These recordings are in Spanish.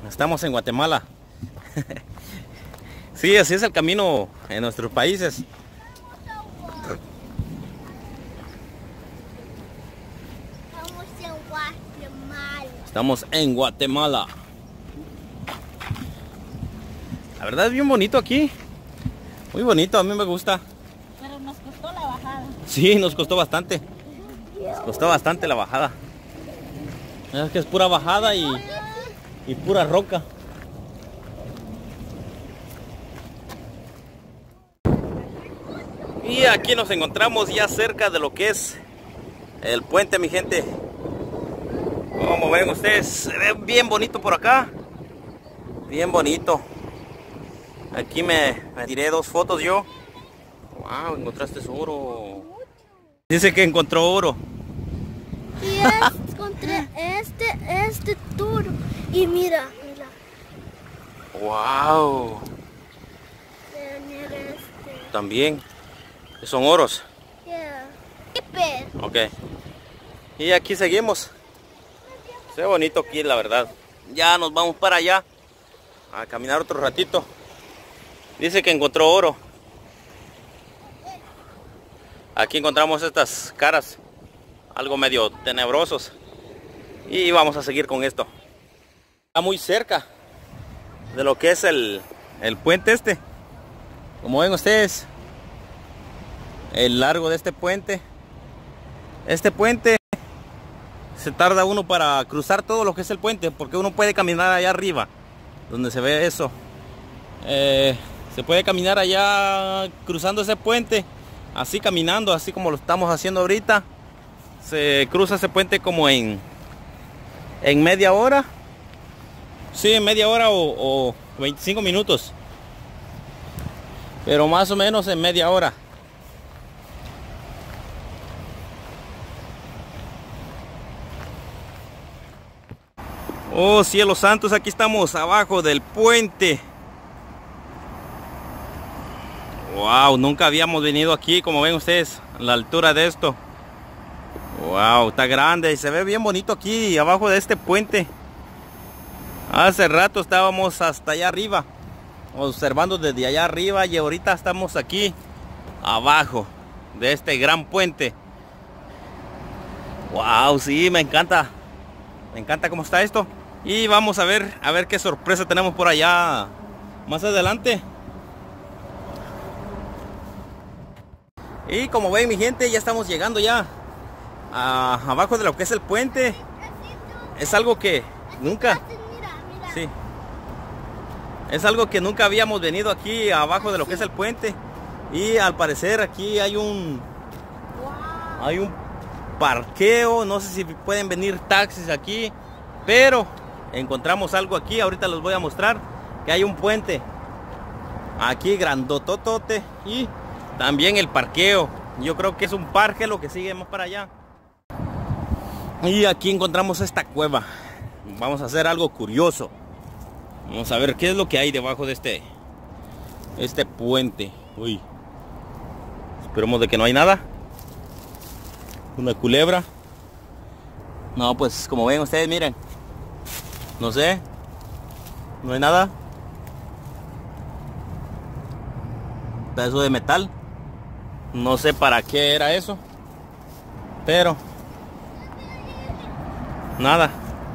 estamos en Guatemala. Sí, así es el camino en nuestros países. Estamos en Guatemala. La verdad es bien bonito aquí. Muy bonito, a mí me gusta. Pero nos costó la bajada. Sí, nos costó bastante. Nos costó bastante la bajada. Es que es pura bajada y pura roca. Y aquí nos encontramos ya cerca de lo que es el puente, mi gente. Como ven ustedes, se ve bien bonito por acá. Bien bonito. Aquí me tiré 2 fotos yo. Wow, encontraste oro. Dice que encontró oro. Y encontré este toro. Y mira. Wow. Mira este. También. Son oros. Yeah. Ok. Y aquí seguimos. Se ve bonito aquí, la verdad. Ya nos vamos para allá a caminar otro ratito. Dice que encontró oro. Aquí encontramos estas caras, algo medio tenebrosos. Y vamos a seguir con esto. Está muy cerca de lo que es el puente este. Como ven ustedes, el largo de este puente. Este puente se tarda uno para cruzar todo lo que es el puente, porque uno puede caminar allá arriba, donde se ve eso. Se puede caminar allá cruzando ese puente, así caminando, así como lo estamos haciendo ahorita. Se cruza ese puente como en media hora. Sí, en media hora o 25 minutos. Pero más o menos en media hora. Oh, cielos santos, aquí estamos abajo del puente. Wow, nunca habíamos venido aquí, como ven ustedes, a la altura de esto. Wow, está grande y se ve bien bonito aquí abajo de este puente. Hace rato estábamos hasta allá arriba, observando desde allá arriba, y ahorita estamos aquí abajo de este gran puente. Wow, sí, me encanta. Me encanta cómo está esto. Y vamos a ver qué sorpresa tenemos por allá más adelante. Y como ven, mi gente, ya estamos llegando ya abajo de lo que es el puente. Es algo que nunca... Sí. Es algo que nunca habíamos venido aquí abajo de lo que es el puente. Y al parecer aquí hay un parqueo. No sé si pueden venir taxis aquí, pero encontramos algo aquí. Ahorita les voy a mostrar que hay un puente aquí grandototote y también el parqueo. Yo creo que es un parque lo que sigue más para allá. Y aquí encontramos esta cueva. Vamos a hacer algo curioso. Vamos a ver qué es lo que hay debajo de este puente. Uy. Esperemos de que no hay nada. Una culebra. No, pues como ven ustedes, miren. No sé. No hay nada. Pedazo de metal. No sé para qué era eso. Pero nada.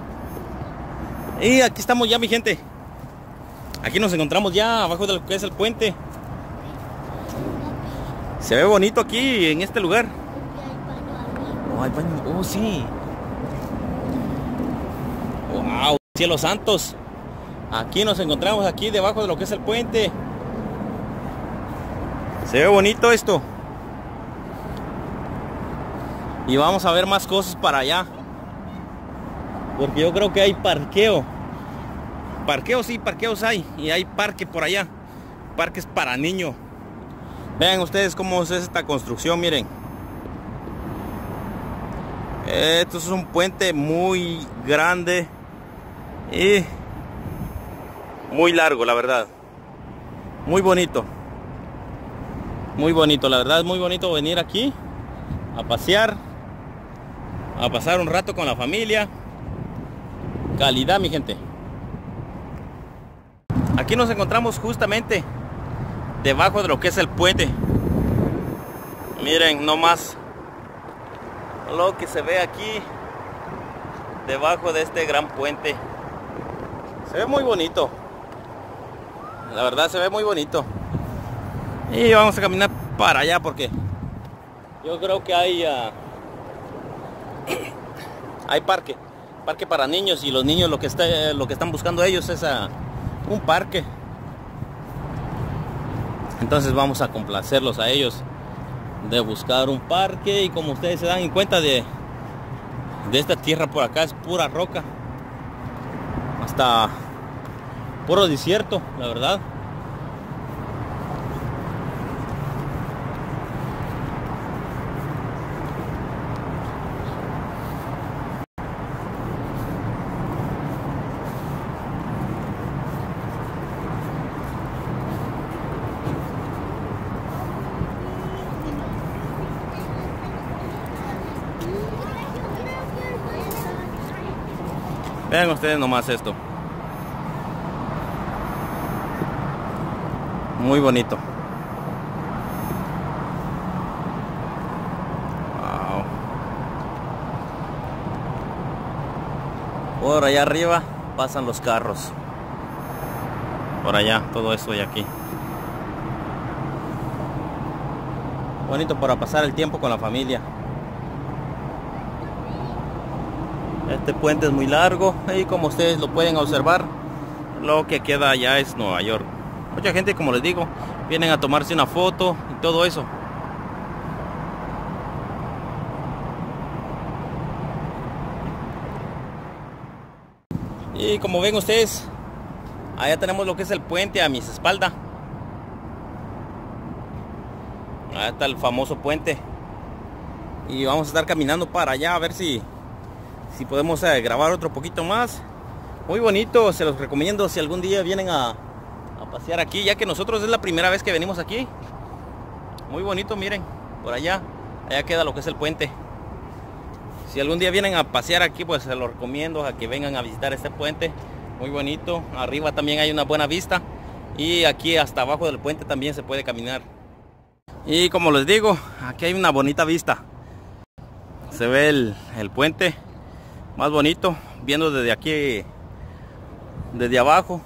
Y aquí estamos ya, mi gente. Aquí nos encontramos ya abajo de lo que es el puente. Se ve bonito aquí en este lugar. Oh, hay baño. Oh, sí. Wow, cielos santos. Aquí nos encontramos aquí debajo de lo que es el puente. Se ve bonito esto. Y vamos a ver más cosas para allá, porque yo creo que hay parqueo. Parqueos, sí, parqueos hay. Y hay parque por allá. Parques para niños. Vean ustedes cómo es esta construcción, miren. Esto es un puente muy grande y muy largo, la verdad. Muy bonito. Muy bonito, la verdad es muy bonito venir aquí a pasear, a pasar un rato con la familia. Calidad, mi gente. Aquí nos encontramos justamente debajo de lo que es el puente. Miren nomás lo que se ve aquí debajo de este gran puente. Se ve muy bonito. La verdad se ve muy bonito. Y vamos a caminar para allá porque yo creo que hay parque para niños, y los niños lo que están buscando ellos es un parque. Entonces vamos a complacerlos a ellos de buscar un parque. Y como ustedes se dan cuenta de esta tierra por acá, es pura roca, hasta puro desierto, la verdad. Vean ustedes nomás esto. Muy bonito. Wow. Por allá arriba pasan los carros. Por allá, todo eso y aquí. Bonito para pasar el tiempo con la familia. Este puente es muy largo y como ustedes lo pueden observar, lo que queda allá es Nueva York. Mucha gente, como les digo, vienen a tomarse una foto y todo eso. Y como ven ustedes, allá tenemos lo que es el puente a mis espaldas. Allá está el famoso puente. Y vamos a estar caminando para allá a ver si podemos grabar otro poquito más. Muy bonito, se los recomiendo si algún día vienen a pasear aquí, ya que nosotros es la primera vez que venimos aquí. Muy bonito, miren, por allá queda lo que es el puente. Si algún día vienen a pasear aquí, pues se los recomiendo a que vengan a visitar este puente. Muy bonito, arriba también hay una buena vista, y aquí hasta abajo del puente también se puede caminar. Y como les digo, aquí hay una bonita vista. Se ve el puente más bonito, viendo desde aquí, desde abajo.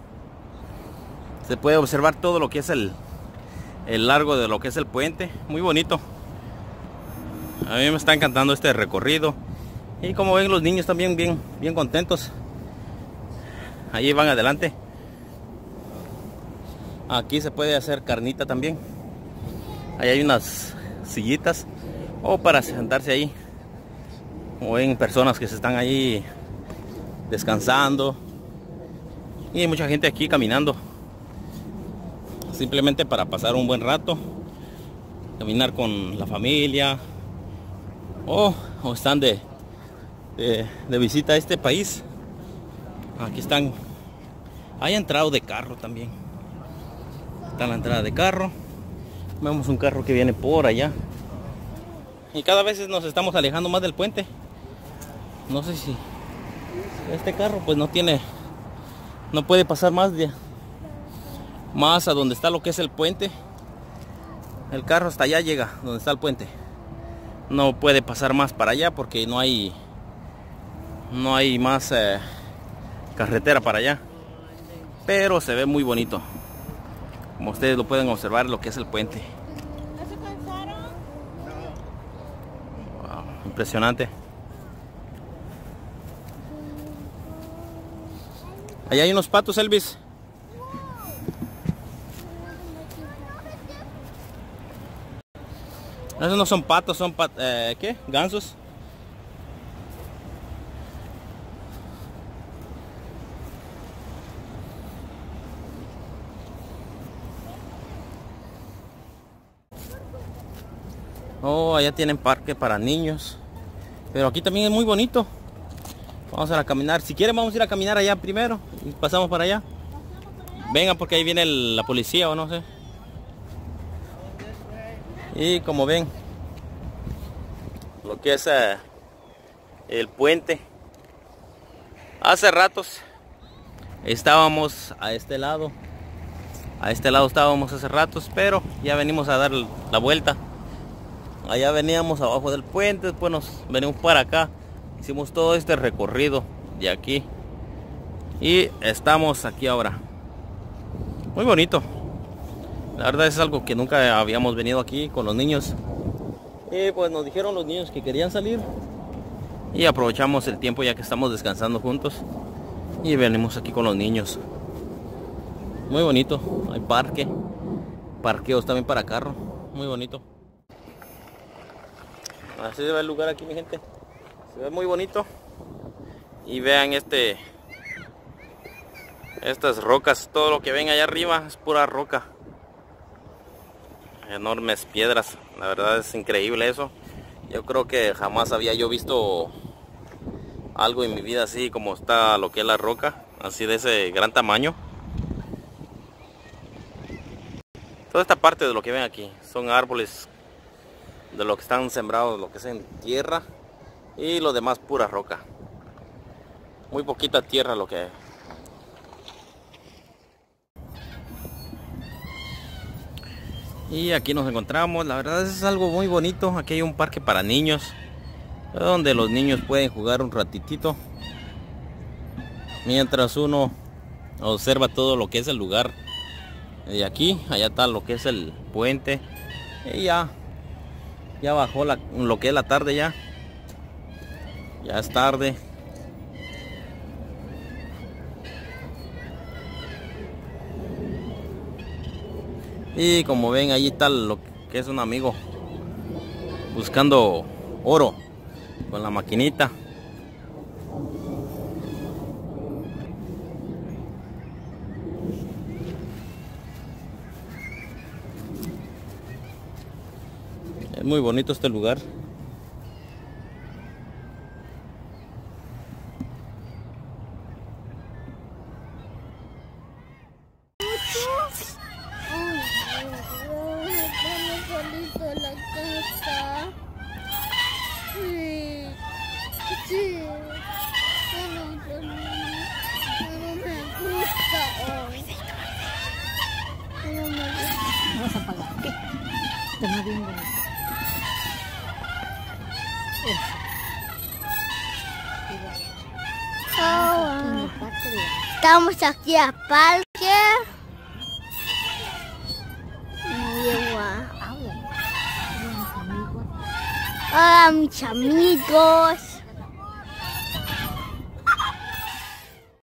Se puede observar todo lo que es el largo de lo que es el puente. Muy bonito. A mí me está encantando este recorrido. Y como ven, los niños también bien contentos. Ahí van adelante. Aquí se puede hacer carnita también. Ahí hay unas sillitas o para sentarse ahí. O ven personas que se están ahí descansando. Y hay mucha gente aquí caminando. Simplemente para pasar un buen rato. Caminar con la familia. O están de visita a este país. Aquí están. Hay entrado de carro también. Está la entrada de carro. Vemos un carro que viene por allá. Y cada vez nos estamos alejando más del puente. No sé si este carro pues no puede pasar más a donde está lo que es el puente. El carro hasta allá llega donde está el puente. No puede pasar más para allá porque no hay más carretera para allá. Pero se ve muy bonito. Como ustedes lo pueden observar, lo que es el puente. ¿No se cansaron? Wow, impresionante. Allá hay unos patos, Elvis. Esos no son patos, son ¿qué? Gansos. Oh, allá tienen parque para niños. Pero aquí también es muy bonito. Vamos a ir a caminar. Si quieren vamos a ir a caminar allá primero y pasamos para allá. Vengan porque ahí viene la policía o no sé. Y como ven, lo que es el puente. Hace ratos Estábamos a este lado. A este lado estábamos hace ratos, pero ya venimos a dar la vuelta. Allá veníamos abajo del puente, después nos venimos para acá. Hicimos todo este recorrido de aquí. Y estamos aquí ahora. Muy bonito. La verdad es algo que nunca habíamos venido aquí con los niños. Y pues nos dijeron los niños que querían salir. Y aprovechamos el tiempo ya que estamos descansando juntos. Y venimos aquí con los niños. Muy bonito. Hay parque. Parqueos también para carro. Muy bonito. Así se ve el lugar aquí, mi gente. Se ve muy bonito. Y vean estas rocas. Todo lo que ven allá arriba es pura roca. Enormes piedras. La verdad es increíble eso. Yo creo que jamás había yo visto algo en mi vida así como está lo que es la roca. Así de ese gran tamaño. Toda esta parte de lo que ven aquí son árboles de lo que están sembrados, lo que es en tierra, y lo demás pura roca. Muy poquita tierra lo que hay. Y aquí nos encontramos, la verdad es algo muy bonito. Aquí hay un parque para niños, donde los niños pueden jugar un ratitito mientras uno observa todo lo que es el lugar. De aquí, allá está lo que es el puente. Y ya bajó lo que es la tarde ya. Ya es tarde. Y como ven, ahí está lo que es un amigo buscando oro con la maquinita. Es muy bonito este lugar. Vamos a apagar. Está bien bonito. Estamos aquí al parque. Hola mis amigos.